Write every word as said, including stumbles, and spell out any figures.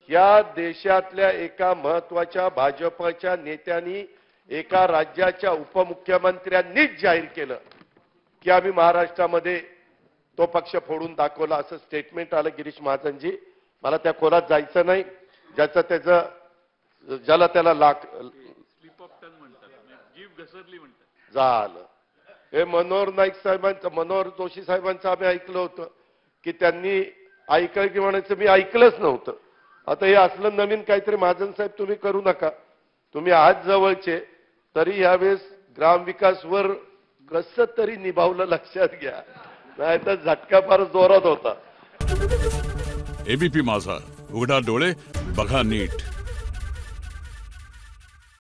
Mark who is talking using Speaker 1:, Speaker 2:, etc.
Speaker 1: या देशातल्या एका महत्वाच्या भाजपच्या नेत्यांनी एका राज्याच्या उपमुख्यमंत्र्यांनीच जाहीर केलं की आम्ही महाराष्ट्रामध्ये तो पक्ष फोडून दाखवला असं स्टेटमेंट आलं. गिरीश महाजनजी, मला त्या खोलात जायचं नाही. ज्याचं त्याचं ज्याला त्याला लाख
Speaker 2: स्लिप ऑफ टंग म्हणतात, जीभ घसरली म्हणतात.
Speaker 1: झालं. हे मनोहर नाईक साहेबांचं, मनोहर जोशी साहेबांचं आम्ही ऐकलं होतं की त्यांनी ऐकलं की म्हणायचं मी ऐकलंच नव्हतं. आता हे असलं नवीन काहीतरी महाजन साहेब तुम्ही करू नका. तुम्ही आज जवळचे तरी यावेळेस ग्रामविकासवर कसं तरी निभावलं लक्षात घ्या, नाही तर झटका फार जोरात होता.
Speaker 3: एबीपी माझा, उघडा डोळे बघा नीट.